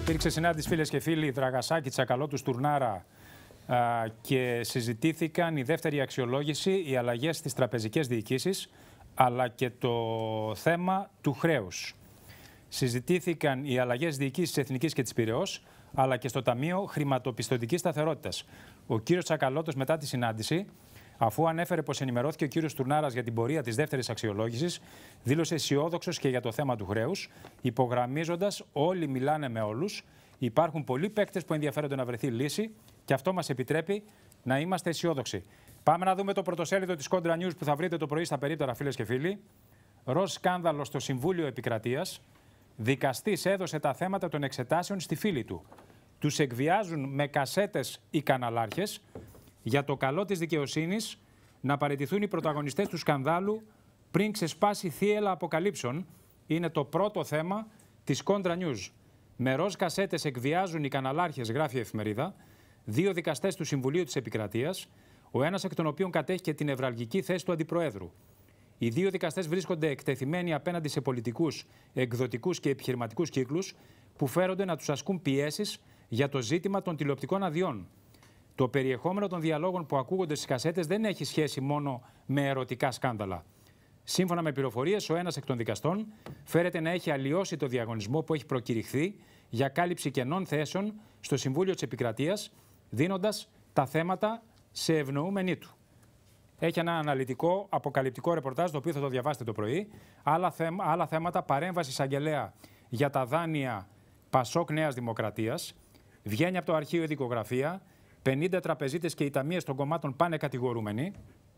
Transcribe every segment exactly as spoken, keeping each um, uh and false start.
Υπήρξε συνάντηση, φίλες και φίλοι, Δραγασάκη, Τσακαλώτου, Στουρνάρα α, και συζητήθηκαν η δεύτερη αξιολόγηση, οι αλλαγές στις τραπεζικές διοικήσεις, αλλά και το θέμα του χρέους. Συζητήθηκαν οι αλλαγές διοικήσεις της Εθνικής και της Πειραιώς, αλλά και στο Ταμείο Χρηματοπιστωτικής Σταθερότητας. Ο κύριος Τσακαλώτος, μετά τη συνάντηση, αφού ανέφερε πως ενημερώθηκε ο κύριος Στουρνάρας για την πορεία της δεύτερης αξιολόγησης, δήλωσε αισιόδοξος και για το θέμα του χρέους, υπογραμμίζοντας όλοι μιλάνε με όλους, υπάρχουν πολλοί παίκτες που ενδιαφέρονται να βρεθεί λύση και αυτό μας επιτρέπει να είμαστε αισιόδοξοι. Πάμε να δούμε το πρωτοσέλιδο της Κόντρα News που θα βρείτε το πρωί στα περίπτερα, φίλες και φίλοι. Ροζ σκάνδαλο στο Συμβούλιο Επικρατείας. Δικαστής έδωσε τα θέματα των εξετάσεων στη φίλη του. Τους εκβιάζουν με κασέτες οι καναλάρχες. Για το καλό της δικαιοσύνης να παραιτηθούν οι πρωταγωνιστές του σκανδάλου πριν ξεσπάσει θύελλα αποκαλύψεων. Είναι το πρώτο θέμα της Κόντρα News. Με ροζ κασέτες εκβιάζουν οι καναλάρχες, γράφει η εφημερίδα, δύο δικαστές του Συμβουλίου της Επικρατείας, ο ένας εκ των οποίων κατέχει και την νευραλγική θέση του Αντιπροέδρου. Οι δύο δικαστές βρίσκονται εκτεθειμένοι απέναντι σε πολιτικούς, εκδοτικούς και επιχειρηματικούς κύκλους που φέρονται να τους ασκούν πιέσεις για το ζήτημα των τηλεοπτικών αδειών. Το περιεχόμενο των διαλόγων που ακούγονται στις κασέτες δεν έχει σχέση μόνο με ερωτικά σκάνδαλα. Σύμφωνα με πληροφορίες, ο ένας εκ των δικαστών φέρεται να έχει αλλοιώσει το διαγωνισμό που έχει προκηρυχθεί για κάλυψη κενών θέσεων στο Συμβούλιο της Επικρατείας, δίνοντας τα θέματα σε ευνοούμενη του. Έχει ένα αναλυτικό, αποκαλυπτικό ρεπορτάζ, το οποίο θα το διαβάσετε το πρωί. Άλλα, θέμα, άλλα θέματα, παρέμβαση εισαγγελέα για τα δάνεια Πασόκ Νέας Δημοκρατίας. Βγαίνει από το αρχείο η δικογραφία. πενήντα τραπεζίτες και οι ταμείες των κομμάτων πάνε κατηγορούμενοι.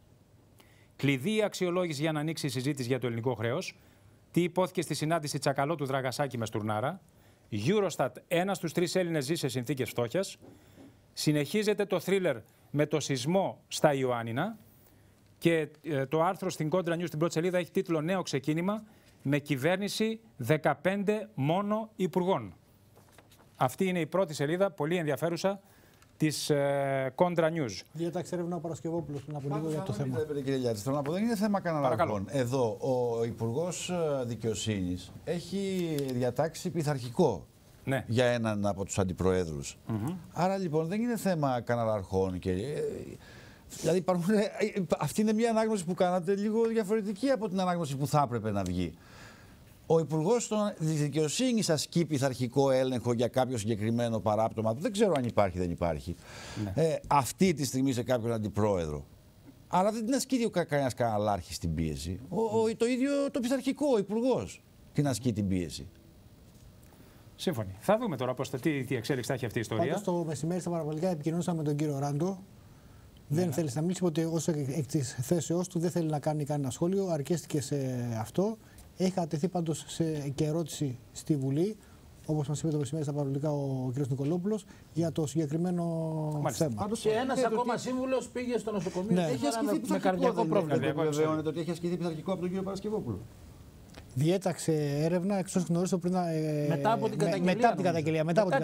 Κλειδί η αξιολόγηση για να ανοίξει η συζήτηση για το ελληνικό χρέος. Τι υπόθηκε στη συνάντηση Τσακαλώτου Δραγασάκη με Στουρνάρα. Eurostat, ένας στους τρεις Έλληνες ζει σε συνθήκες φτώχειας. Συνεχίζεται το θρίλερ με το σεισμό στα Ιωάννινα. Και ε, το άρθρο στην Κόντρα News στην πρώτη σελίδα έχει τίτλο «Νέο ξεκίνημα με κυβέρνηση δεκαπέντε μόνο υπουργών». Αυτή είναι η πρώτη σελίδα, πολύ ενδιαφέρουσα, της ε, Κόντρα News. Διέταξε έρευνα ο Παρασκευόπουλος πριν από λίγο για το θέμα. Κύριε Γιάννη, θέλω να πω, δεν είναι θέμα καναλάρχων. Εδώ ο Υπουργός Δικαιοσύνης έχει διατάξει πειθαρχικό ναι. για έναν από τους αντιπροέδρους. Mm-hmm. Άρα λοιπόν δεν είναι θέμα καναλάρχων. Και... Δηλαδή υπάρχουν... αυτή είναι μια ανάγνωση που κάνατε λίγο διαφορετική από την ανάγνωση που θα έπρεπε να βγει. Ο Υπουργός της Δικαιοσύνης ασκεί πειθαρχικό έλεγχο για κάποιο συγκεκριμένο παράπτωμα. Δεν ξέρω αν υπάρχει ή δεν υπάρχει. Ναι. Ε, αυτή τη στιγμή σε κάποιον αντιπρόεδρο. Αλλά δεν την ασκεί κανένας καναλάρχης την πίεση. Ο, ο, το ίδιο το πειθαρχικό, ο Υπουργός την ασκεί την πίεση. Σύμφωνοι. Θα δούμε τώρα πώς, τι, τι εξέλιξη θα έχει αυτή η ιστορία. Πάντως το μεσημέρι στα παραβολικά επικοινωνήσαμε με τον κύριο Ράντο. Δεν ναι. θέλει να μιλήσει, ότι ως εκ της θέσεώς του δεν θέλει να κάνει κανένα σχόλιο. Αρκέστηκε σε αυτό. Έχει κατατεθεί πάντως σε και ερώτηση στη Βουλή, όπως μας είπε το μεσημέρι στα παραβολικά ο κ. Νικολόπουλος, για το συγκεκριμένο Μάλιστα. θέμα. Πάντως και ένας ακόμα τι... σύμβουλος πήγε στο νοσοκομείο ναι. έχει ασκηθεί με καρδιακό πρόβλημα. Βεβαιώνεται ότι έχει ασκηθεί πειθαρχικό από τον κύριο Παρασκευόπουλο. Διέταξε έρευνα, εξ όσων γνωρίζω πριν. Ε, μετά από την καταγγελία. Μετά την καταγγελία.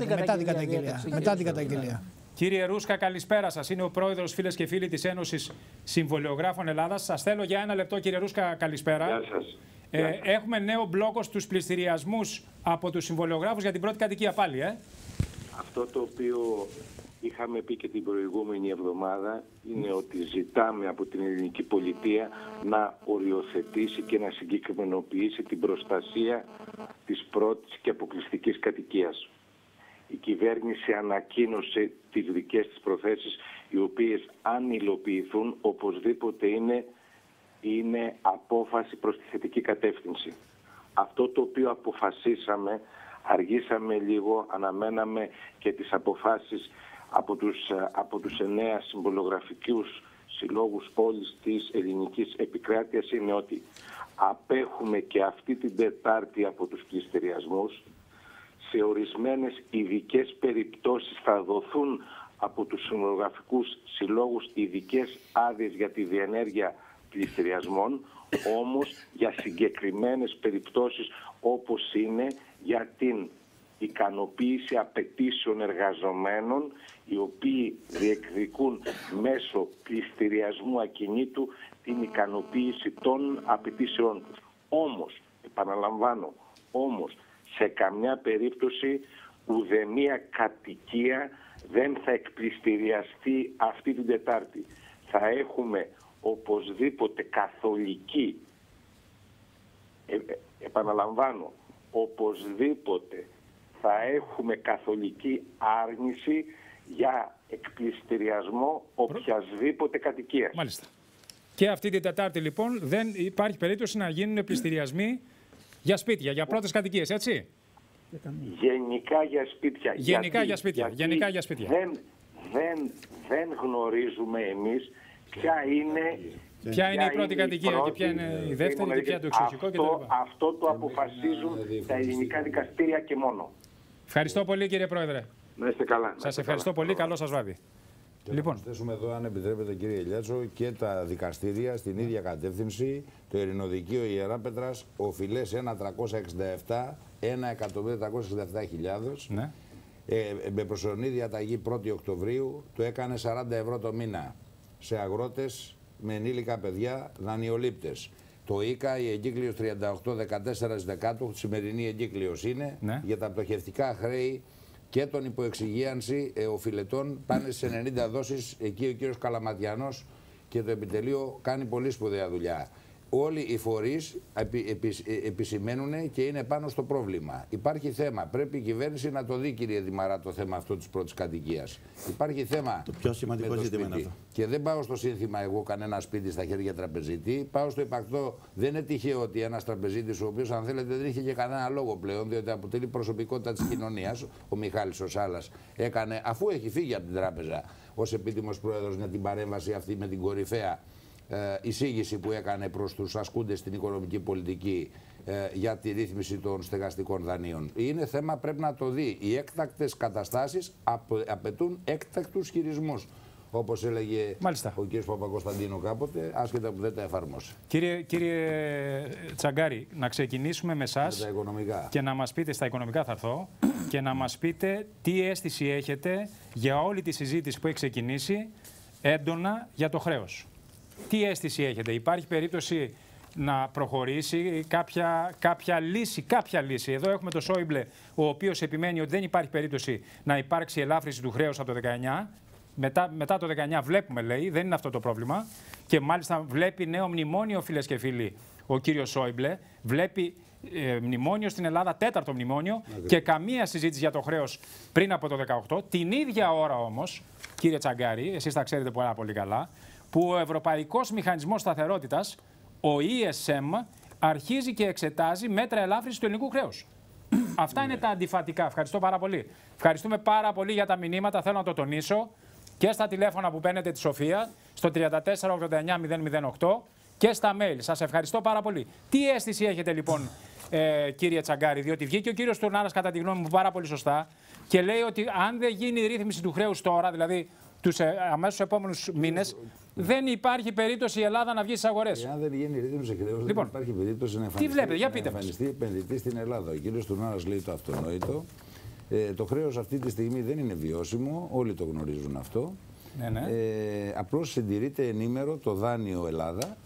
Μετά την καταγγελία. Κύριε Ρούσκα, καλησπέρα σας. Είναι ο πρόεδρος, φίλες και φίλοι, της Ένωσης Συμβολιογράφων Ελλάδας. Σας θέλω για ένα λεπτό, κύριε Ρούσκα, καλησπέρα. Γεια σας. Ε, έχουμε νέο μπλόκο στους πληστηριασμούς από τους συμβολιογράφους για την πρώτη κατοικία πάλι, ε. Αυτό το οποίο είχαμε πει και την προηγούμενη εβδομάδα είναι ότι ζητάμε από την ελληνική πολιτεία να οριοθετήσει και να συγκεκριμενοποιήσει την προστασία της πρώτης και αποκλειστικής κατοικίας. Η κυβέρνηση ανακοίνωσε τις δικές της προθέσεις, οι οποίες αν υλοποιηθούν οπωσδήποτε είναι είναι απόφαση προς τη θετική κατεύθυνση. Αυτό το οποίο αποφασίσαμε, αργήσαμε λίγο, αναμέναμε και τις αποφάσεις από τους, από τους εννέα συμβολογραφικούς συλλόγους όλης της ελληνικής επικράτειας, είναι ότι απέχουμε και αυτή την Τετάρτη από τους πληστηριασμούς. Σε ορισμένες ειδικές περιπτώσεις θα δοθούν από τους συμβολογραφικούς συλλόγους ειδικές άδειες για τη διενέργεια πληστηριασμών, όμως για συγκεκριμένες περιπτώσεις όπως είναι για την ικανοποίηση απαιτήσεων εργαζομένων οι οποίοι διεκδικούν μέσω πληστηριασμού ακινήτου την ικανοποίηση των απαιτήσεών τους. Όμως, επαναλαμβάνω, όμως σε καμιά περίπτωση ουδέμια κατοικία δεν θα εκπληστηριαστεί αυτή την Τετάρτη. Θα έχουμε οπωσδήποτε καθολική, ε, επαναλαμβάνω, οπωσδήποτε θα έχουμε καθολική άρνηση για εκπληστηριασμό οποιασδήποτε κατοικίας. Μάλιστα. Και αυτή την Τετάρτη λοιπόν δεν υπάρχει περίπτωση να γίνουν πληστηριασμοί για σπίτια, για πρώτες κατοικίες, έτσι. Γενικά για σπίτια. Γενικά γιατί, για σπίτια. Γιατί Γενικά για σπίτια. Δεν, δεν, δεν γνωρίζουμε εμείς ποια είναι, ποια ποια είναι η πρώτη είναι κατοικία η πρώτη, και ποια είναι η δεύτερη και ποια το εξοχικό κτλ. Αυτό, αυτό το αποφασίζουν τα ελληνικά δικαστήρια και μόνο. Ευχαριστώ πολύ, κύριε Πρόεδρε. Να είστε καλά. Σας ευχαριστώ καλά. πολύ. Καλό σας βράδυ. Και λοιπόν, να προσθέσουμε εδώ, αν επιτρέπετε, κύριε Ηλιάτσο, και τα δικαστήρια στην ίδια κατεύθυνση. Το Ειρηνοδικείο Ιεράπετρας οφειλές ένα τριακόσια εξήντα επτά, ένα εκατομμύριο τριακόσιες εξήντα επτά χιλιάδες. Ναι. Ε, με προσωρινή διαταγή πρώτη Οκτωβρίου το έκανε σαράντα ευρώ το μήνα σε αγρότες με ενήλικα παιδιά δανειολήπτες. Το ΙΚΑ, η εγκύκλειος τριάντα οκτώ δεκατέσσερα δεκάτου, τη σημερινή εγκύκλειος είναι, ναι, για τα πτωχευτικά χρέη και τον υποεξυγίανση ε, οφειλετών πάνε σε ενενήντα δόσεις. Εκεί ο κύριος Καλαματιανός και το επιτελείο κάνει πολύ σπουδαία δουλειά. Όλοι οι φορείς επι, επι, επισημαίνουν και είναι πάνω στο πρόβλημα. Υπάρχει θέμα. Πρέπει η κυβέρνηση να το δει, κύριε Δημαρά, το θέμα αυτό της πρώτης κατοικίας. Υπάρχει θέμα. Το πιο σημαντικό ζήτημα είναι αυτό. Και δεν πάω στο σύνθημα εγώ κανένα σπίτι στα χέρια τραπεζίτη. Πάω στο υπαρκτό. Δεν είναι τυχαίο ότι ένας τραπεζίτης, ο οποίος, αν θέλετε, δεν είχε και κανένα λόγο πλέον, διότι αποτελεί προσωπικότητα της κοινωνίας, ο Μιχάλης ο Σάλας, έκανε, αφού έχει φύγει από την τράπεζα ως επίτιμος πρόεδρος, για την παρέμβαση αυτή με την κορυφαία Ε, εισήγηση που έκανε προς τους ασκούντες στην οικονομική πολιτική ε, για τη ρύθμιση των στεγαστικών δανείων. Είναι θέμα, πρέπει να το δει. Οι έκτακτες καταστάσεις απαιτούν έκτακτους χειρισμούς. Όπως έλεγε Μάλιστα. ο κ. Παπακοσταντίνου κάποτε, άσχετα που δεν τα εφαρμόσει. Κύριε, κύριε Τσαγκάρη, να ξεκινήσουμε με εσάς και να μας πείτε, στα οικονομικά θα έρθω, και να μας πείτε τι αίσθηση έχετε για όλη τη συζήτηση που έχει ξεκινήσει έντονα για το χρέος. Τι αίσθηση έχετε, υπάρχει περίπτωση να προχωρήσει κάποια, κάποια λύση, κάποια λύση. Εδώ έχουμε τον Σόιμπλε, ο οποίος επιμένει ότι δεν υπάρχει περίπτωση να υπάρξει ελάφρυνση του χρέους από το δεκαεννιά. Μετά, μετά το δεκαεννιά βλέπουμε, λέει, δεν είναι αυτό το πρόβλημα. Και μάλιστα βλέπει νέο μνημόνιο, φίλες και φίλοι, ο κύριος Σόιμπλε. Βλέπει ε, μνημόνιο στην Ελλάδα, τέταρτο μνημόνιο, okay, και καμία συζήτηση για το χρέος πριν από το δεκαοκτώ. Την ίδια ώρα όμως, κύριε Τσαγκάρη, εσείς τα ξέρετε πάρα πολύ καλά, που ο Ευρωπαϊκός Μηχανισμός Σταθερότητας, ο ι ες εμ, αρχίζει και εξετάζει μέτρα ελάφρυνσης του ελληνικού χρέους. Αυτά είναι τα αντιφατικά. Ευχαριστώ πάρα πολύ. Ευχαριστούμε πάρα πολύ για τα μηνύματα. Θέλω να το τονίσω και στα τηλέφωνα που παίρνετε τη Σοφία, στο τριάντα τέσσερα ογδόντα εννιά μηδέν μηδέν οκτώ, και στα mail. Σας ευχαριστώ πάρα πολύ. Τι αίσθηση έχετε λοιπόν, ε, κύριε Τσαγκάρη, διότι βγήκε ο κύριος Τουρνάρας, κατά τη γνώμη μου, πάρα πολύ σωστά και λέει ότι αν δεν γίνει η ρύθμιση του χρέους τώρα, δηλαδή τους αμέσως επόμενους μήνες, δεν υπάρχει περίπτωση η Ελλάδα να βγει στις αγορές. Εάν δεν γίνει η ρύθμιση χρέους, λοιπόν, δεν υπάρχει περίπτωση να εμφανιστεί, τι βλέπετε, για πείτε να εμφανιστεί επενδυτή στην Ελλάδα. Ο κύριος Τουρνάρας λέει το αυτονόητο. Ε, το χρέος αυτή τη στιγμή δεν είναι βιώσιμο, όλοι το γνωρίζουν αυτό. Ναι, ναι. Ε, απλώς συντηρείται ενήμερο το δάνειο Ελλάδα.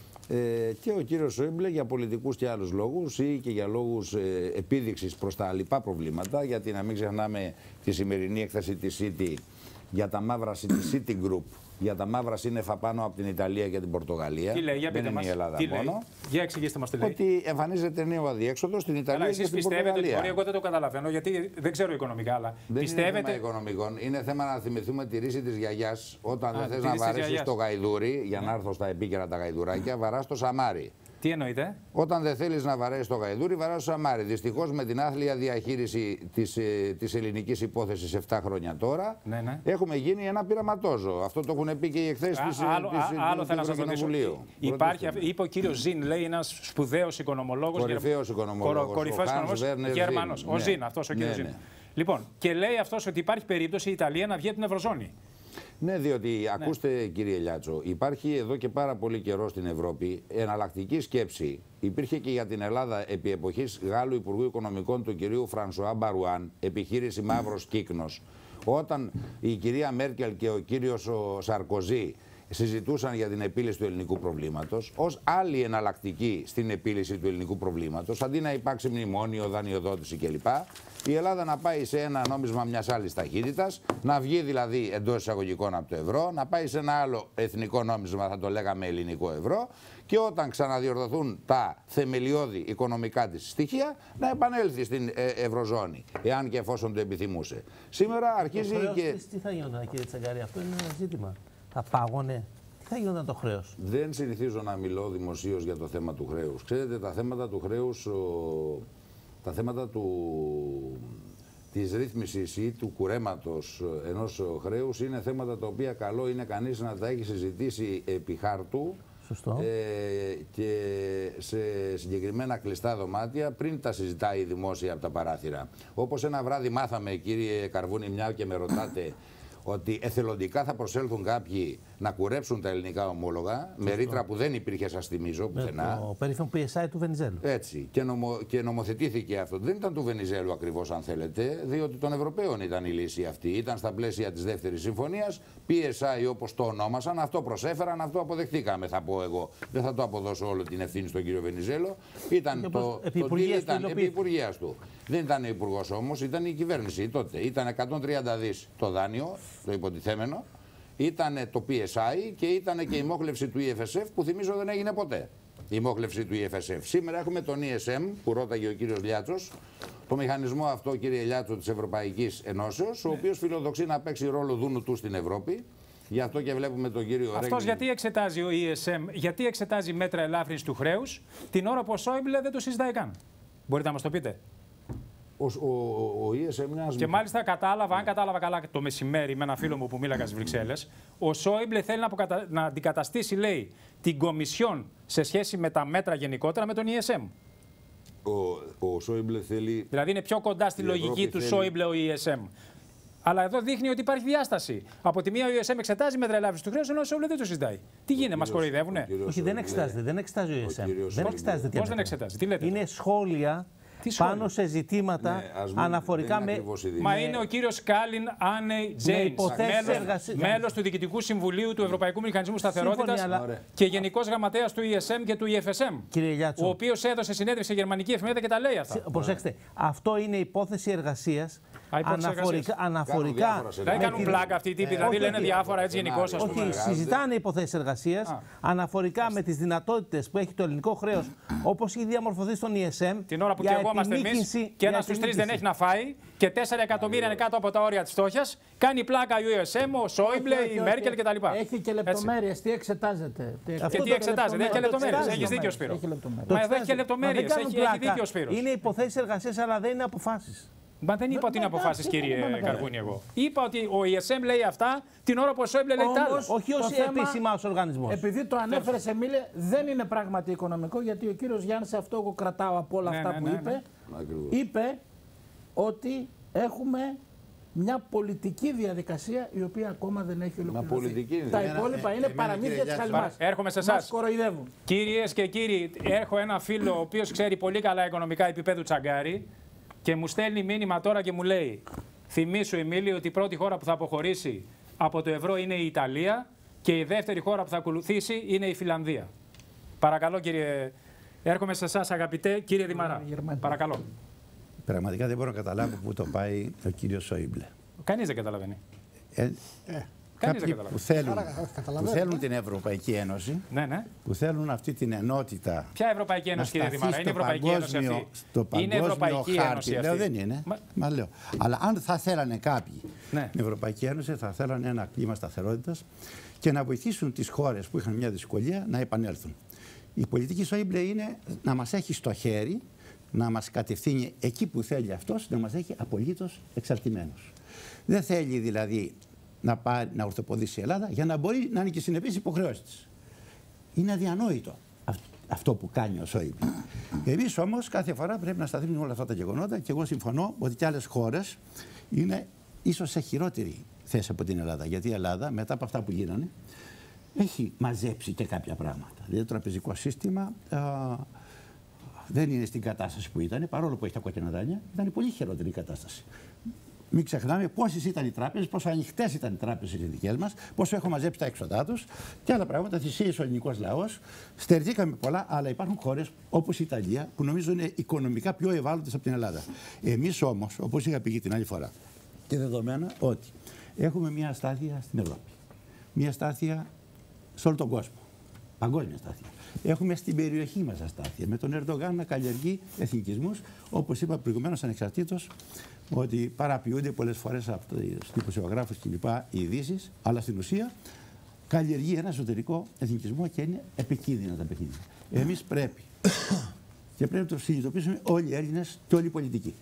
Ε, και ο κύριος Σόιμπλε για πολιτικούς και άλλους λόγους ή και για λόγους ε, επίδειξης προς τα λοιπά προβλήματα, γιατί να μην ξεχνάμε τη σημερινή έκθεση της City για τα μαύρα της Citigroup, για τα μαύρα σύννεφα πάνω από την Ιταλία και την Πορτογαλία. Τι λέει, για δεν είναι μας, η Ελλάδα τι μόνο. Λέει. Για εξηγήστε μας τι λέει. Ότι εμφανίζεται νέο αδιέξοδο στην Ιταλία αλλά, και στην Πορτογαλία. Εσείς πιστεύετε ότι, εγώ δεν το καταλαβαίνω, γιατί δεν ξέρω οικονομικά, αλλά δεν πιστεύετε... είναι θέμα οικονομικών. Είναι θέμα να θυμηθούμε τη ρίση της γιαγιάς. Όταν Α, δεν θες να βαρέσεις το γαϊδούρι, για να έρθω στα επίκαιρα τα γαϊδουράκια, βαράς το σαμάρι. Τι εννοείτε? Όταν δεν θέλεις να βαρέσεις το γαϊδούρι, βαράς το σαμάρι. Δυστυχώς με την άθλια διαχείριση της, ε, της ελληνικής υπόθεσης επτά χρόνια τώρα, ναι, ναι, έχουμε γίνει ένα πειραματόζω. Αυτό το έχουν πει και οι εκθέσεις της Ευρωκοινοβουλίου. Υπάρχει, είπε ο κύριος Ζιν, λέει, ένας σπουδαίος οικονομολόγος. Κορυφαίος οικονομολόγος. Κορυφαίος οικονομολόγος. Γερμανός. Ο Ζιν, αυτός ο κύριος Ζιν. Λοιπόν, και λέει αυτός ότι υπάρχει περίπτωση η Ιταλία να βγει από την Ευρωζώνη. Ναι, διότι ναι, ακούστε κύριε Λιάτσο, υπάρχει εδώ και πάρα πολύ καιρό στην Ευρώπη εναλλακτική σκέψη. Υπήρχε και για την Ελλάδα επί εποχής Γάλλου Υπουργού Οικονομικών του κυρίου Φρανσουά Μπαρουάν, επιχείρηση Μαύρος Κύκνος. Όταν η κυρία Μέρκελ και ο κύριος ο Σαρκοζή συζητούσαν για την επίλυση του ελληνικού προβλήματος ως άλλη εναλλακτική στην επίλυση του ελληνικού προβλήματος, αντί να υπάρξει μνημόνιο, δανειοδότηση κλπ. Η Ελλάδα να πάει σε ένα νόμισμα μιας άλλης ταχύτητας, να βγει δηλαδή εντός εισαγωγικών από το ευρώ, να πάει σε ένα άλλο εθνικό νόμισμα, θα το λέγαμε ελληνικό ευρώ, και όταν ξαναδιορθωθούν τα θεμελιώδη οικονομικά της στοιχεία, να επανέλθει στην ε, ευρωζώνη, εάν και εφόσον το επιθυμούσε. Σήμερα αρχίζει το και. Τι θα γινόταν, κύριε Τσαγκάρη, αυτό είναι ένα ζήτημα. Θα πάγωνε. Τι θα γινόταν το χρέος? Δεν συνηθίζω να μιλώ δημοσίως για το θέμα του χρέους. Ξέρετε, τα θέματα του χρέους, ο, τα θέματα του, της ρύθμισης ή του κουρέματος ενός χρέους είναι θέματα τα οποία καλό είναι κανείς να τα έχει συζητήσει επί χάρτου. Ε, και σε συγκεκριμένα κλειστά δωμάτια πριν τα συζητάει δημόσια από τα παράθυρα. Όπως ένα βράδυ μάθαμε, κύριε Καρβούνη, μια και με ρωτάτε, ότι εθελοντικά θα προσέλθουν κάποιοι να κουρέψουν τα ελληνικά ομόλογα. Σωστό. Με ρήτρα που δεν υπήρχε, σας θυμίζω, πουθενά. Το περίφημο πι ες άι του Βενιζέλου. Έτσι. Και, νομο, και νομοθετήθηκε αυτό. Δεν ήταν του Βενιζέλου ακριβώς, αν θέλετε, διότι των Ευρωπαίων ήταν η λύση αυτή. Ήταν στα πλαίσια της δεύτερης συμφωνίας. πι ες άι, όπως το ονόμασαν, αυτό προσέφεραν, αυτό αποδεχτήκαμε, θα πω εγώ. Δεν θα το αποδώσω όλο την ευθύνη στον κύριο Βενιζέλο. Ήταν το επί υπουργείας του. Δεν ήταν υπουργός όμως, ήταν η κυβέρνηση τότε. Ήταν εκατόν τριάντα δις το δάνειο, το υποτιθέμενο. Ήταν το πι ες άι και ήταν και η μόχλευση του ι εφ ες εφ που θυμίζω δεν έγινε ποτέ. Η μόχλευση του ι εφ ες εφ. Σήμερα έχουμε τον ι ες εμ που ρώταγε ο κύριος Λιάτσος. Το μηχανισμό αυτό, κύριε Λιάτσο, της Ευρωπαϊκής Ενώσεως, ο οποίος φιλοδοξεί να παίξει ρόλο δούνου του στην Ευρώπη. Γι' αυτό και βλέπουμε τον κύριο Ρέγγι. Αυτός γιατί εξετάζει ο ι ες εμ, γιατί εξετάζει μέτρα ελάφρυνσης του χρέους, την ώρα που ο Σόιμπλε δεν το συζητάει καν? Μπορείτε να μας το πείτε? Ο, ο, ο ι ες εμ μοιάζει. Και μάλιστα κατάλαβα, αν κατάλαβα καλά το μεσημέρι με ένα φίλο μου που μίλαγα στις Βρυξέλλες, ο Σόιμπλε θέλει να, αποκατα... να αντικαταστήσει, λέει, την Κομισιόν σε σχέση με τα μέτρα γενικότερα με τον ι ες εμ. Ο, ο Σόιμπλε θέλει. Δηλαδή είναι πιο κοντά στη λογική του θέλει... Σόιμπλε ο ι ες εμ. Αλλά εδώ δείχνει ότι υπάρχει διάσταση. Από τη μία ο ι ες εμ εξετάζει μέτρα ελάφρυνσης του χρέους, ενώ ο Σόιμπλε δεν το συζητάει. Τι γίνεται, μας κοροϊδεύουνε? Όχι, δεν εξετάζεται, δεν εξετάζει ο ι ες εμ. Δεν εξετάζεται. Πώς δεν εξετάζει, τι λέτε? Είναι σχόλια πάνω σε ζητήματα ναι, αναφορικά με. Μα είναι ο κύριος Κάλιν Άνεϊ Τζέιμς, μέλος, μέλος του Διοικητικού Συμβουλίου του Ευρωπαϊκού Μηχανισμού Σταθερότητας αλλά... και γενικός γραμματέας του ι ες εμ και του ι εφ ες εμ. Λιάτσο, ο οποίος έδωσε συνέντευξη σε γερμανική εφημερίδα και τα λέει αυτά. Προσέξτε, αυτό είναι υπόθεση εργασίας. Αναφορικά. αναφορικά δεν κάνουν πλάκα αυτοί οι τύποι, δηλαδή λένε διάφορα έτσι γενικώς. Όχι, συζητάνε υποθέσεις εργασίας αναφορικά με τις δυνατότητες που έχει το ελληνικό χρέος όπως έχει διαμορφωθεί στον ι ες εμ. Την ώρα που και εγώ είμαστε εμείς και ένας στους τρεις δεν έχει να φάει και τέσσερα εκατομμύρια είναι κάτω από τα όρια της φτώχειας, κάνει πλάκα ο ι ες εμ, ο Σόιμπλε, η Μέρκελ κτλ. Έχει και λεπτομέρειες, τι εξετάζεται. Και τι εξετάζεται, έχει και λεπτομέρειες. Έχει δίκιο, Σπύρο. Μα εδώ έχει και λεπτομέρειες, έχει δίκιο, Σπύρο. Είναι υποθέσεις εργασίας, αλλά δεν είναι αποφάσεις. Μα δεν είπα ότι είναι αποφάσεις, κύριε Καρβούνη, εγώ. Είπα ότι ο ι ες εμ λέει αυτά την ώρα που ο Σόιμπλε λέει τα άλλα. Όχι ως επίσημα ως οργανισμός. Επειδή το ανέφερες, Εμίλε, δεν είναι πράγματι οικονομικό, γιατί ο κύριος Γιάννης, αυτό εγώ κρατάω από όλα αυτά που είπε, είπε ότι έχουμε μια πολιτική διαδικασία η οποία ακόμα δεν έχει ολοκληρωθεί. Τα υπόλοιπα είναι παραμύθια της χαλιμάς. Έρχομαι σε εσάς. Μας κοροϊδεύουν. Κυρίες και κύριοι, έχω ένα φίλο ο οποίος ξέρει πολύ καλά οικονομικά επίπεδου Τσαγκάρη. Και μου στέλνει μήνυμα τώρα και μου λέει: θυμήσου, Εμίλη, ότι η πρώτη χώρα που θα αποχωρήσει από το ευρώ είναι η Ιταλία και η δεύτερη χώρα που θα ακολουθήσει είναι η Φιλανδία. Παρακαλώ, κύριε. Έρχομαι σε εσάς, αγαπητέ κύριε Δημαρά. Παρακαλώ. Πραγματικά δεν μπορώ να καταλάβω πού το πάει ο κύριος Σόιμπλε. Κανείς δεν καταλαβαίνει. Ε, ε. Κάποιοι που θέλουν, που θέλουν την Ευρωπαϊκή Ένωση, ναι, ναι. που θέλουν αυτή την ενότητα. Ποια Ευρωπαϊκή Ένωση, κύριε Δημαρά? Είναι Ευρωπαϊκή Ένωση αυτή? Στο είναι Ευρωπαϊκή χάρτη, Ένωση αυτή. Λέω δεν είναι. Μα... Μα λέω. Αλλά αν θα θέλανε κάποιοι ναι. την Ευρωπαϊκή Ένωση, θα θέλανε ένα κλίμα σταθερότητας και να βοηθήσουν τις χώρες που είχαν μια δυσκολία να επανέλθουν. Η πολιτική Σόιμπλε είναι να μας έχει στο χέρι, να μας κατευθύνει εκεί που θέλει αυτός, να μας έχει απολύτως εξαρτημένους. Δεν θέλει δηλαδή να, πάρει, να ορθοποδήσει η Ελλάδα για να μπορεί να είναι και συνεπής υποχρεώσεις της. Είναι αδιανόητο αυτό που κάνει ο Σόιμπλε. Εμείς όμως κάθε φορά πρέπει να σταθούμε όλα αυτά τα γεγονότα και εγώ συμφωνώ ότι και άλλες χώρες είναι ίσως σε χειρότερη θέση από την Ελλάδα. Γιατί η Ελλάδα μετά από αυτά που γίνανε έχει μαζέψει και κάποια πράγματα. Δηλαδή το τραπεζικό σύστημα α, δεν είναι στην κατάσταση που ήταν, παρόλο που έχει τα κόκκινα δάνεια, ήταν πολύ χειρότερη η κατάσταση. μην ξεχνάμε πόσες ήταν οι τράπεζες, πόσο ανοιχτές ήταν οι τράπεζες οι δικές μας, πόσο έχω μαζέψει τα έξοδά τους και άλλα πράγματα. Θυσίασε ο ελληνικός λαός. Στερηθήκαμε πολλά, αλλά υπάρχουν χώρες όπως η Ιταλία που νομίζω είναι οικονομικά πιο ευάλωτες από την Ελλάδα. Εμείς όμως, όπως είχα πει την άλλη φορά, και δεδομένα ότι έχουμε μια αστάθεια στην Ευρώπη, μια αστάθεια σε όλο τον κόσμο. Παγκόσμια αστάθεια. Έχουμε στην περιοχή μας αστάθεια. Με τον Ερντογάν να καλλιεργεί εθνικισμούς, όπως είπα προηγουμένως, ανεξαρτήτως ότι παραποιούνται πολλές φορές από τους δημοσιογράφους κλπ. Οι ειδήσεις, αλλά στην ουσία καλλιεργεί ένα εσωτερικό εθνικισμό και είναι επικίνδυνα τα παιχνίδια. Εμείς πρέπει και πρέπει να το συνειδητοποιήσουμε όλοι οι Έλληνες και όλοι οι πολιτικοί,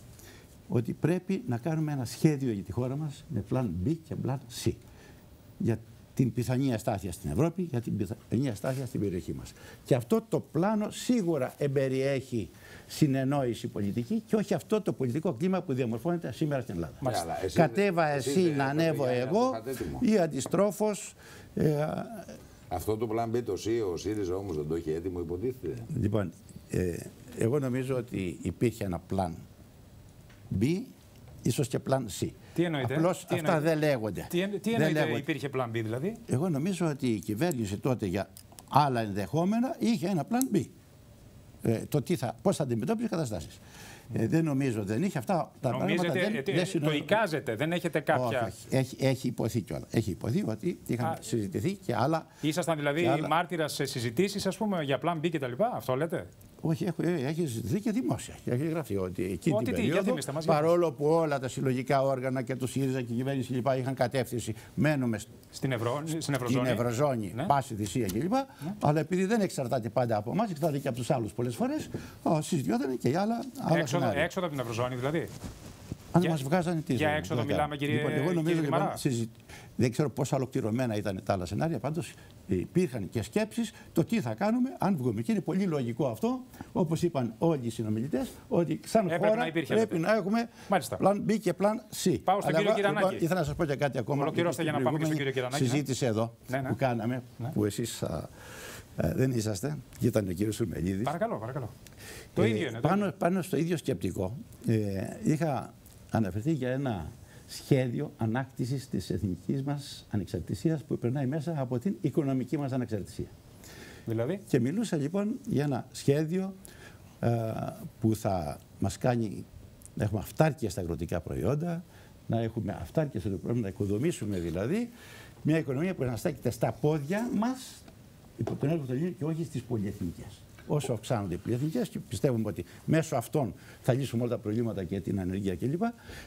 ότι πρέπει να κάνουμε ένα σχέδιο για τη χώρα μας με πλάν B και πλάν C. Για την πιθανή αστάθεια στην Ευρώπη, για την πιθανή αστάθεια στην περιοχή μας. Και αυτό το πλάνο σίγουρα εμπεριέχει συνεννόηση πολιτική και όχι αυτό το πολιτικό κλίμα που διαμορφώνεται σήμερα στην Ελλάδα. Μάλιστα. Εσύ, Κατέβα εσύ, εσύ να ανέβω εγώ ή αντιστρόφως. Ε, αυτό το πλάν B το C, ο ΣΥΡΙΖΑ όμως δεν το έχει έτοιμο, υποτίθεται. Λοιπόν, ε, εγώ νομίζω ότι υπήρχε ένα πλάν B, ίσως και πλάν C. Τι εννοείται? Απλώς τι αυτά εννοείται? δεν λέγονται. Τι, εν, τι εννοείται λέγονται. Υπήρχε πλάν B δηλαδή? Εγώ νομίζω ότι η κυβέρνηση τότε για άλλα ενδεχόμενα είχε ένα πλάν B. Ε, το τι θα, πώς θα αντιμετώπιζε καταστάσεις. Ε, δεν νομίζω, δεν είχε αυτά τα Νομίζετε, πράγματα. Δεν, ε, δεν συνο... Το εικάζετε, δεν έχετε κάποια... Όχι, όχι. Έχει, έχει υποθεί κιόλα. Έχει υποθεί ότι είχαν Α, συζητηθεί και άλλα... Ήσασταν δηλαδή άλλα... μάρτυρας σε συζητήσεις, ας πούμε, για πλάν B και τα λοιπά, αυτό λέτε? Όχι, έχω, έχει συζητηθεί και δημόσια. Έχει γραφτεί ότι εκείνη Ό, την τι, περίοδο, τι, μας, παρόλο που όλα τα συλλογικά όργανα και του ΣΥΡΙΖΑ και η κυβέρνηση κλπ. Είχαν κατεύθυνση, μένουμε στην, Ευρώ, στην Ευρωζώνη, στην Ευρωζώνη ναι. πάση θυσία κλπ. Ναι. Αλλά επειδή δεν εξαρτάται πάντα από εμάς, εξαρτάται και από τους άλλους πολλές φορές, συζητιόταν και για άλλα. άλλα έξοδο, έξοδο από την Ευρωζώνη δηλαδή. Αν μας βγάζανε τι. Για έξοδο μιλάμε, κύριε λοιπόν, εγώ νομίζω, κύριε λοιπόν, συζη... δεν ξέρω πόσο ολοκληρωμένα ήταν τα άλλα σενάρια. Πάντως υπήρχαν και σκέψεις το τι θα κάνουμε αν βγούμε. Και είναι πολύ λογικό αυτό, όπως είπαν όλοι οι συνομιλητές, ότι σαν Έπρεπε χώρα να υπήρχε, πρέπει να έχουμε πλάν B και πλάν C. Πάω στον κύριο Κυρανάκη. Λοιπόν, ήθελα να σας πω και κάτι ακόμα. Ολοκληρώστε για να πάμε και στον κύριο Κυρανάκη. Συζήτηση εδώ ναι, ναι. που κάναμε, ναι. που εσείς α, α, δεν είσαστε, και ήταν ο κύριος Σουρμελίδης. Παρακαλώ, παρακαλώ. Το ε, ίδιο είναι. Πάνω, πάνω στο ίδιο σκεπτικό ε, είχα αναφερθεί για ένα σχέδιο ανάκτησης της εθνικής μας ανεξαρτησίας που περνάει μέσα από την οικονομική μας ανεξαρτησία. Δηλαδή? Και μιλούσα λοιπόν για ένα σχέδιο ε, που θα μας κάνει να έχουμε αυτάρκεια στα αγροτικά προϊόντα, να έχουμε αυτάρκεια στο πρόβλημα, να οικοδομήσουμε δηλαδή μια οικονομία που να στέκεται στα πόδια μας υπό τον έργο των Ελλήνων και όχι στις πολυεθνικές. Όσο αυξάνονται οι πολυεθνικές και πιστεύουμε ότι μέσω αυτών θα λύσουμε όλα τα προβλήματα και την ανεργία κλπ.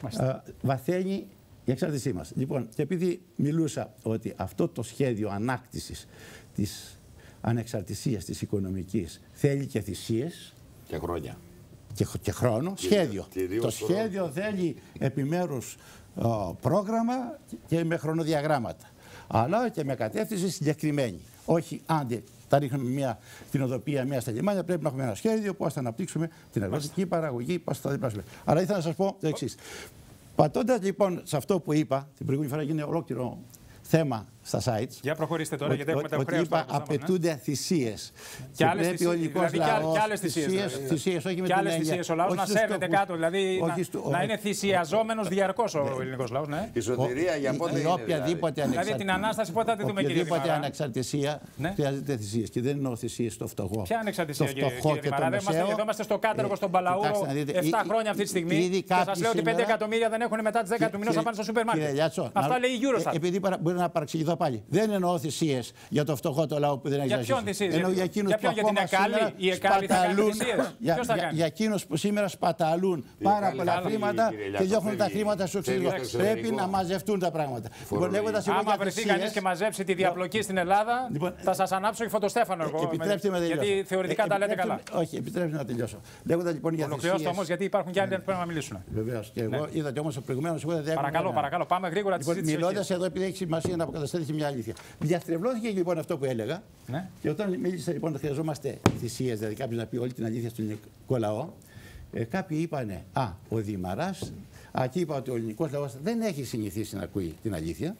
Βαθαίνει η εξάρτησή μας. Λοιπόν, και επειδή μιλούσα ότι αυτό το σχέδιο ανάκτησης της ανεξαρτησίας της οικονομικής θέλει και θυσίες. Και χρόνια. Και, και χρόνο. Και, σχέδιο. Και το σχέδιο χρόνο. Θέλει επιμέρους ο, πρόγραμμα και με χρονοδιαγράμματα. Αλλά και με κατεύθυνση συγκεκριμένη. Όχι άντε. Θα ρίχνουμε μια, την οδοπία μία στα λιμάνια, πρέπει να έχουμε ένα σχέδιο πώς θα αναπτύξουμε την αγροτική παραγωγή, πώς θα διπλάσουμε. Αλλά ήθελα να σας πω το εξής. Πατώντας λοιπόν σε αυτό που είπα, την προηγούμενη φορά γίνει ολόκληρο θέμα στα sites. Για προχωρήστε τώρα, γιατί έχουμε τα χρέη. Ότι είπα απαιτούνται ναι. θυσίες. Και άλλες θυσίες, δηλαδή και άλλες θυσίες. Θυσίες, όχι με και άλλες θυσίες ο λαός να σέρνεται κάτω, δηλαδή να είναι θυσιαζόμενος διαρκώς ο ελληνικός λαός. Η σωτηρία για πότε είναι. Δηλαδή την Ανάσταση πότε θα τη δούμε, κύριε Δημαρά? Οποιαδήποτε ανεξαρτησία χρειάζεται θυσίες και δεν εννοώ θυσίες στο φτωχό. Ποια ανεξαρτησία, κύριε Δημαρά? Εδώ είμαστε στο κάτεργο, στον Παλαούρο, επτά χρόνια αυτή τη στιγμή και σας λέω ότι πέντε εκατομμύρια δεν έχουν μετά τις δέκα του μηνός να πάνε στο σούπερ μάρκετ. Αυτά λέει η Eurostat. Επειδή μπορεί να παρεξηγηθώ πάλι. Δεν εννοώ θυσίες για το φτωχό το λαό που δεν έχει ζήσει. Για ποιον θυσίες? Εννοώ για εκείνους για, που για την Εκάλη, η Εκάλη θα κάνει θυσίες. Για, για, για εκείνους που σήμερα σπαταλούν πάρα πολλά χρήματα και διώχνουν τα χρήματα στο ξύλο. Πρέπει να μαζευτούν τα πράγματα. Άμα βρεθεί κανείς και μαζέψει τη διαπλοκή στην Ελλάδα, θα σας ανάψω και φωτοστέφανο εγώ. Γιατί θεωρητικά τα λέτε καλά. Όχι, επιτρέψτε να τελειώσω. Ολοκληρώστε όμως, γιατί υπάρχουν και άλλοι που πρέπει να μιλήσουν. Βεβαίως. Και εγώ είδατε όμως προηγουμένως. Παρακαλώ, παρακαλώ, πάμε γρήγορα τη συζήτηση. Μιλώντας εδώ, επειδή έχει σημασία να αποκατασταθεί μια αλήθεια. Διαστρεβλώθηκε λοιπόν αυτό που έλεγα. Ναι. Και όταν μίλησα λοιπόν ότι χρειαζόμαστε θυσίες, δηλαδή κάποιος να πει όλη την αλήθεια στον ελληνικό λαό, ε, κάποιοι είπανε, α, ο Δημαράς, α, και είπα ότι ο ελληνικός λαός δεν έχει συνηθίσει να ακούει την αλήθεια.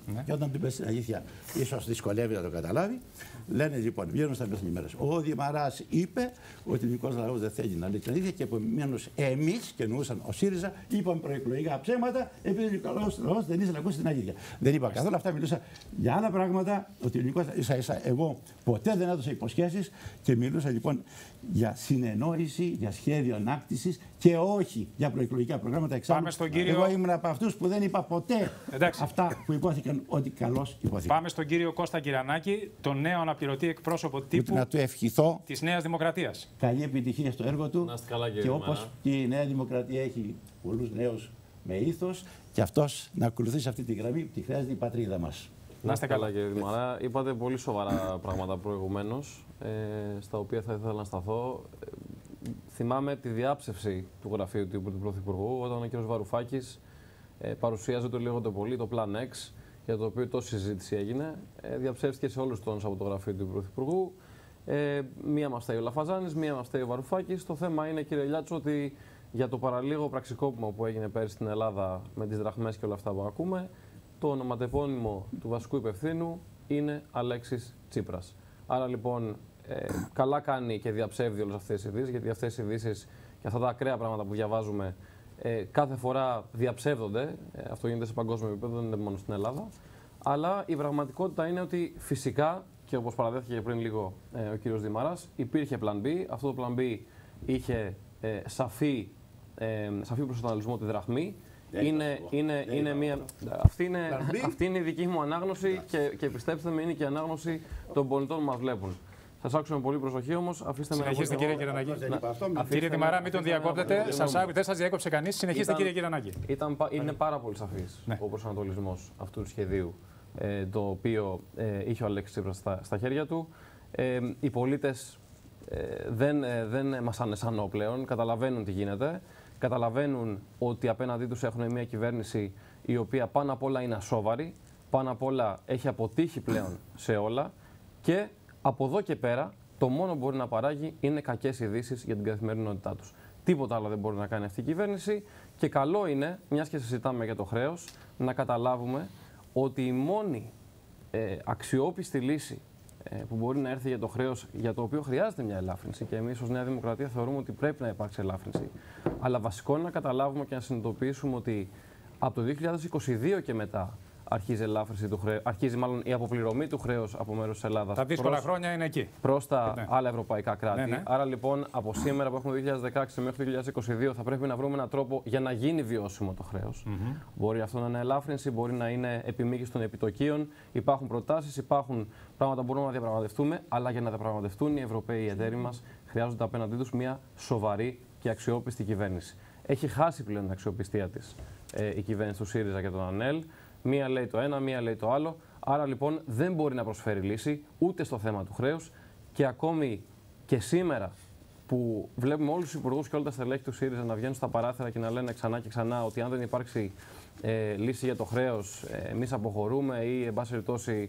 Ναι. Και όταν του πες την αλήθεια, ίσως δυσκολεύει να το καταλάβει. Λένε λοιπόν, βγαίνουν στα μέσα ενημέρωση. Ο Δημαράς είπε ότι ο ελληνικός λαός δεν θέλει να λέει την αλήθεια και επομένως εμείς, και εννοούσαν ο ΣΥΡΙΖΑ, είπαμε προεκλογικά ψέματα επειδή ο ελληνικός λαός δεν ήθελε να ακούσει την αλήθεια. Δεν είπα καθόλου αυτά, μιλούσα για άλλα πράγματα. Ότι ο ελληνικός ίσα ίσα εγώ ποτέ δεν έδωσα υποσχέσεις και μιλούσα λοιπόν για συνεννόηση, για σχέδιο ανάκτησης και όχι για προεκλογικά προγράμματα. Εξάλλου, κύριο... εγώ ήμουν από αυτούς που δεν είπα ποτέ Εντάξει. αυτά που υπόθηκαν ότι καλώς υπόθηκαν. Πάμε στον κύριο Κώστα Κυρανάκη, τον νέο αναπληρωτή εκπρόσωπο τύπου να του ευχηθώ της Νέας Δημοκρατίας. Καλή επιτυχία στο έργο του. Να είστε καλά, κύριε και όπως και η Νέα Δημοκρατία έχει πολλούς νέους με ήθος, και αυτός να ακολουθήσει αυτή τη γραμμή που τη χρειάζεται η πατρίδα μας. Να είστε καλά, κύριε Δημαρά. Είπατε πολύ σοβαρά πράγματα προηγουμένως, ε, στα οποία θα ήθελα να σταθώ. Ε, θυμάμαι τη διάψευση του γραφείου του Πρωθυπουργού, όταν ο κ. Βαρουφάκης ε, παρουσίαζε το λίγο το πολύ το Plan X, για το οποίο τόση συζήτηση έγινε. Ε, διαψεύστηκε σε όλους τους τόνους από το γραφείο του Πρωθυπουργού. Ε, μία μας φταίει ο Λαφαζάνης, μία μας φταίει ο Βαρουφάκης. Το θέμα είναι, κύριε Λιάτσο, ότι για το παραλίγο πραξικόπημα που έγινε πέρυσι στην Ελλάδα με τις δραχμές και όλα αυτά που ακούμε, το ονοματεπώνυμο του βασικού υπευθύνου είναι Αλέξης Τσίπρας. Άρα λοιπόν, ε, καλά κάνει και διαψεύδει όλες αυτές τις ειδήσεις, γιατί αυτές οι ειδήσεις και αυτά τα ακραία πράγματα που διαβάζουμε ε, κάθε φορά διαψεύδονται. Ε, αυτό γίνεται σε παγκόσμιο επίπεδο, δεν είναι μόνο στην Ελλάδα. Αλλά η πραγματικότητα είναι ότι φυσικά, και όπως παραδέχθηκε πριν λίγο ε, ο κύριος Δημαράς, υπήρχε Plan B. Αυτό το Plan B είχε ε, σαφή, ε, σαφή προσανατολισμό τη δραχμή. Είναι, είναι, είναι μια, αυτή, είναι, αυτή είναι η δική μου ανάγνωση και, και πιστέψτε με, είναι και η ανάγνωση των πολιτών που μας βλέπουν. Σας άκουσα με πολύ προσοχή όμως. Αφήστε με συνεχίστε, κύριε Κυρανάκη. Κύριε Δημαρά, μην τον διακόπτετε. Σας άκουσα, δεν σας διέκοψε κανείς. Συνεχίστε, κύριε Κυρανάκη. Ήταν, είναι πάρα πολύ σαφής ναι. ο προσανατολισμός αυτού του σχεδίου, ε, το οποίο ε, είχε ο Αλέξης Τσίπρας στα, στα χέρια του. Ε, οι πολίτες ε, δεν, ε, δεν μας ανεσανώ πλέον, καταλαβαίνουν τι γίνεται. Καταλαβαίνουν ότι απέναντί τους έχουν μια κυβέρνηση η οποία πάνω απ' όλα είναι ασόβαρη, πάνω απ' όλα έχει αποτύχει πλέον σε όλα και από εδώ και πέρα το μόνο που μπορεί να παράγει είναι κακές ειδήσεις για την καθημερινότητά τους. Τίποτα άλλο δεν μπορεί να κάνει αυτή η κυβέρνηση και καλό είναι, μιας και συζητάμε για το χρέος, να καταλάβουμε ότι η μόνη ε, αξιόπιστη λύση που μπορεί να έρθει για το χρέος, για το οποίο χρειάζεται μια ελάφρυνση και εμείς ως Νέα Δημοκρατία θεωρούμε ότι πρέπει να υπάρξει ελάφρυνση. Αλλά βασικό είναι να καταλάβουμε και να συνειδητοποιήσουμε ότι από το δύο χιλιάδες είκοσι δύο και μετά αρχίζει, ελάφρυνση του χρέου, αρχίζει μάλλον η αποπληρωμή του χρέους από μέρος της Ελλάδας. Τα δύσκολα προς, χρόνια είναι εκεί. Προς τα ναι. άλλα ευρωπαϊκά κράτη. Ναι, ναι. Άρα λοιπόν από σήμερα που έχουμε το δύο χιλιάδες δεκαέξι μέχρι το δύο χιλιάδες είκοσι δύο θα πρέπει να βρούμε έναν τρόπο για να γίνει βιώσιμο το χρέος. Mm-hmm. Μπορεί αυτό να είναι ελάφρυνση, μπορεί να είναι επιμήκυση των επιτοκίων. Υπάρχουν προτάσεις, υπάρχουν πράγματα που μπορούμε να διαπραγματευτούμε, αλλά για να διαπραγματευτούν οι Ευρωπαίοι εταίροι μας χρειάζονται απέναντί τους μια σοβαρή και αξιόπιστη κυβέρνηση. Έχει χάσει πλέον την αξιοπιστία της ε, η κυβέρνηση του ΣΥΡΙΖΑ και των ΑΝΕΛ. Μία λέει το ένα, μία λέει το άλλο. Άρα λοιπόν δεν μπορεί να προσφέρει λύση ούτε στο θέμα του χρέους και ακόμη και σήμερα που βλέπουμε όλους τους υπουργούς και όλα τα στελέχη του ΣΥΡΙΖΑ να βγαίνουν στα παράθυρα και να λένε ξανά και ξανά ότι αν δεν υπάρξει ε, λύση για το χρέος, ε, εμείς αποχωρούμε ή εν πάση περιπτώσει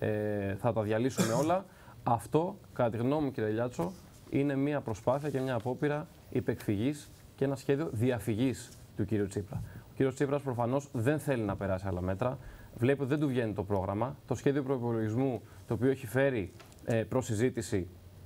ε, θα τα διαλύσουμε όλα. Αυτό, κατά τη γνώμη μου, κύριε Λιάτσο, είναι μια προσπάθεια και μια απόπειρα υπεκφυγής και ένα σχέδιο διαφυγής του κύριου Τσίπρα. Ο κύριος Τσίπρας προφανώς δεν θέλει να περάσει άλλα μέτρα. Βλέπει ότι δεν του βγαίνει το πρόγραμμα. Το σχέδιο προϋπολογισμού, το οποίο έχει φέρει ε, προς συζήτηση,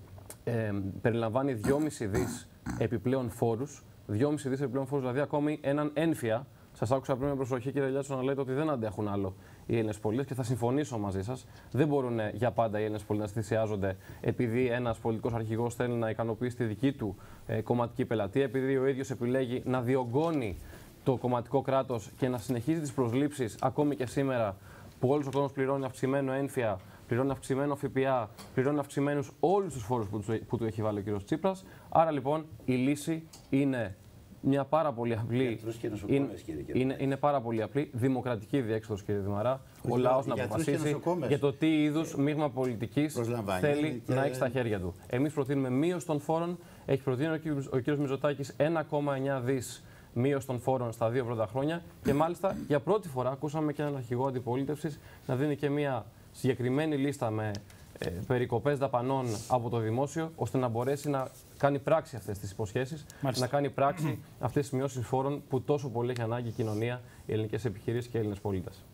ε, περιλαμβάνει δυόμισι δις επιπλέον φόρους. δυόμισι δις επιπλέον φόρους, δηλαδή ακόμη έναν ένφια. Σας άκουσα πριν με προσοχή, κύριε Λιάτσο, να λέτε ότι δεν αντέχουν άλλο οι Έλληνες πολίτες και θα συμφωνήσω μαζί σας. Δεν μπορούν για πάντα οι Έλληνες πολίτες να θυσιάζονται επειδή ένας πολιτικός αρχηγός θέλει να ικανοποιήσει τη δική του ε, κομματική πελατεία, επειδή ο ίδιος επιλέγει να διωγγώνει το κομματικό κράτος και να συνεχίζει τις προσλήψεις ακόμη και σήμερα που όλος ο κόσμος πληρώνει αυξημένο ένφια, πληρώνει αυξημένο ΦΠΑ, πληρώνει αυξημένους όλους τους φόρους που του, που του έχει βάλει ο κ. Τσίπρας. Άρα λοιπόν η λύση είναι μια πάρα πολύ απλή. Είναι, είναι, είναι πάρα πολύ απλή. Δημοκρατική διέξοδος, κύριε Δημαρά. Ο λαός να αποφασίσει για το τι είδους μείγμα πολιτικής θέλει και... να έχει στα χέρια του. Εμείς προτείνουμε μείωση των φόρων. Έχει προτείνει ο κ. Μητσοτάκης ένα κόμμα εννιά δις μείωση των φόρων στα δύο πρώτα χρόνια. Και μάλιστα για πρώτη φορά ακούσαμε και έναν αρχηγό αντιπολίτευσης να δίνει και μια συγκεκριμένη λίστα με ε, περικοπές δαπανών από το δημόσιο, ώστε να μπορέσει να κάνει πράξη αυτές τις υποσχέσεις, να κάνει πράξη αυτές τις μειώσεις φόρων που τόσο πολύ έχει ανάγκη η κοινωνία, οι ελληνικές επιχειρήσεις και οι Έλληνες πολίτες.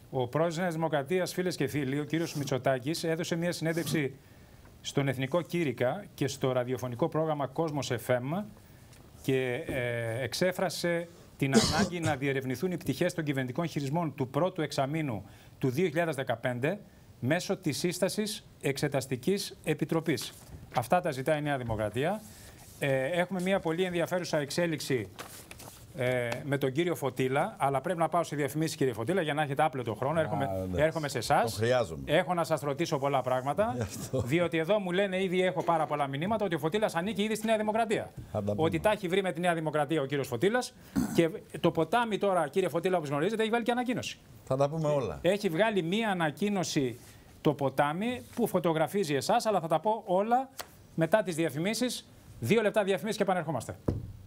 Ο πρόεδρος της Νέας Δημοκρατίας, φίλες και φίλοι, ο κύριος Μητσοτάκης, έδωσε μια συνέντευξη στον Εθνικό Κήρυκα και στο ραδιοφωνικό πρόγραμμα Κόσμος εφ εμ και ε, εξέφρασε την ανάγκη να διερευνηθούν οι πτυχές των κυβερνητικών χειρισμών του πρώτου εξαμήνου του δύο χιλιάδες δεκαπέντε μέσω της σύστασης Εξεταστικής Επιτροπής. Αυτά τα ζητάει η Νέα Δημοκρατία. Ε, έχουμε μια πολύ ενδιαφέρουσα εξέλιξη ε, με τον κύριο Φωτήλα, αλλά πρέπει να πάω σε διαφημίσεις, κύριε Φωτήλα, για να έχετε άπλετο χρόνο. Έρχομαι, Α, έρχομαι σε εσάς. Έχω να σας ρωτήσω πολλά πράγματα, διότι εδώ μου λένε ήδη, έχω πάρα πολλά μηνύματα, ότι ο Φωτήλας ανήκει ήδη στη Νέα Δημοκρατία. Ότι τα έχει βρει με τη Νέα Δημοκρατία ο κύριος Φωτήλας. Και το ποτάμι τώρα, κύριε Φωτήλα, όπως γνωρίζετε, έχει βάλει και ανακοίνωση. Θα τα πούμε όλα. Έχει βγάλει μία ανακοίνωση το ποτάμι που φωτογραφίζει εσάς, αλλά θα τα πω όλα μετά τις διαφημίσεις. Δύο λεπτά διαφημίσεις και επανερχόμαστε.